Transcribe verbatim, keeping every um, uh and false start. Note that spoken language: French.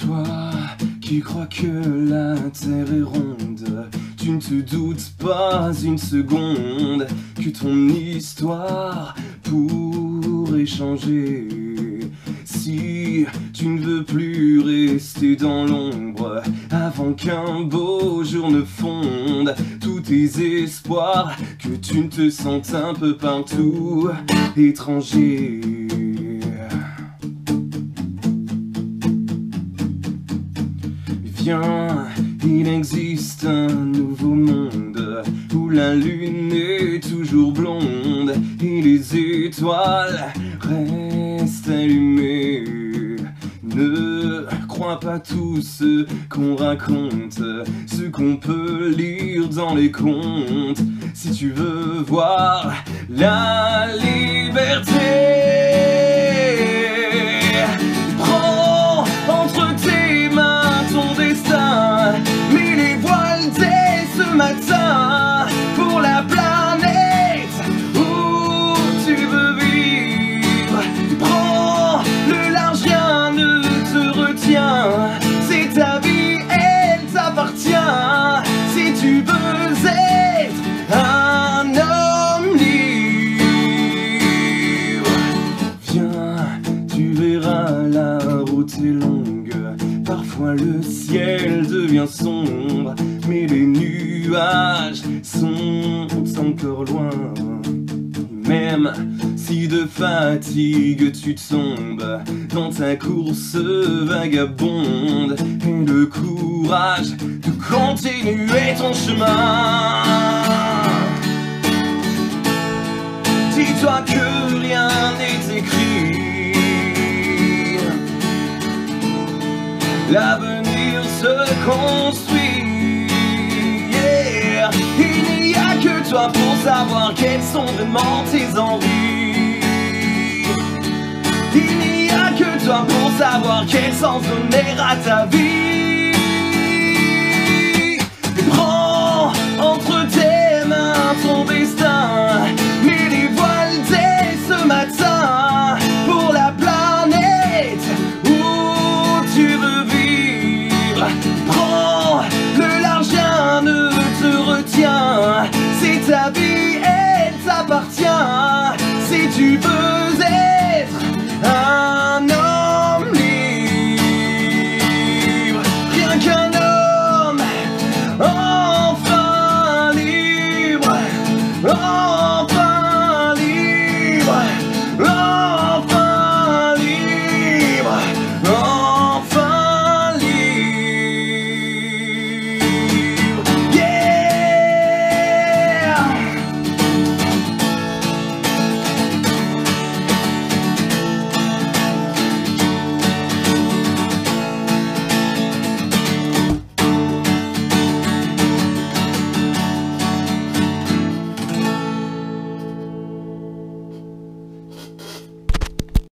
Toi qui crois que la terre est ronde, tu ne te doutes pas une seconde que ton histoire pourrait changer. Si tu ne veux plus rester dans l'ombre avant qu'un beau jour ne fonde tous tes espoirs, que tu ne te sentes un peu partout étranger. Viens, il existe un nouveau monde où la lune est toujours blonde et les étoiles restent allumées. Ne crois pas tout ce qu'on raconte, ce qu'on peut lire dans les contes. Si tu veux voir la liberté, prends entre tes mains ton destin, mets les voiles dès ce matin pour la planète où tu veux vivre. Prends le large, rien ne te retient, c'est ta vie, elle t'appartient. Si tu veux être un homme libre, viens, tu verras la route est longue. Parfois le ciel devient sombre, mais les nuages sont encore loin. Même si de fatigue tu tombes dans ta course vagabonde, et le courage de continuer ton chemin. Dis-toi que rien n'est écrit, l'avenir se construit, yeah. Il n'y a que toi pour savoir quelles sont vraiment tes envies. Il n'y a que toi pour savoir quel sens donner à ta vie.